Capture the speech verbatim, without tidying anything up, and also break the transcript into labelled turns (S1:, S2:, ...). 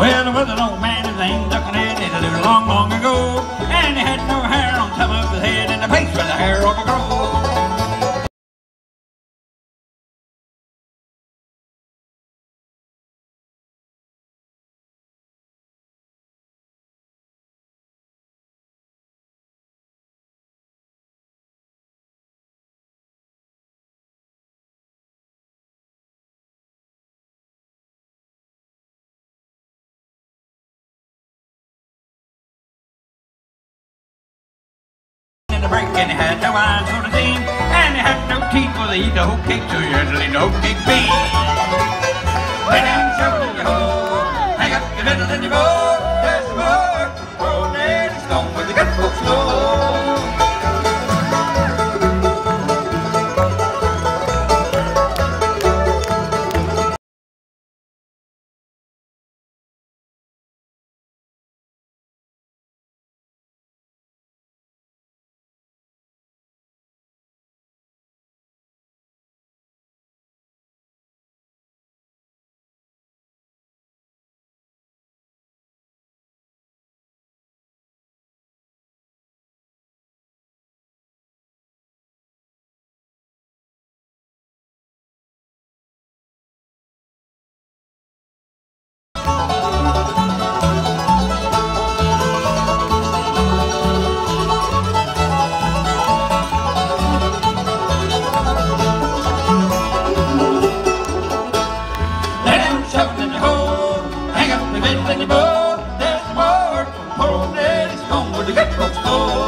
S1: Well, there was an old man whose name Duck and Ed, he lived long, long ago, and he had no hair on top of his head, and the place where the hair ought to grow. In the break, and he had no eyes for the team, and he had no teeth for to eat the whole cake, so you had to leave the whole cake be. Lay down, shovel in your hole, hang up your fiddle in your bow, there's the word, oh, Daddy's gone where the good folks go. There's the word, poor old Daddy's gone where the good folks go.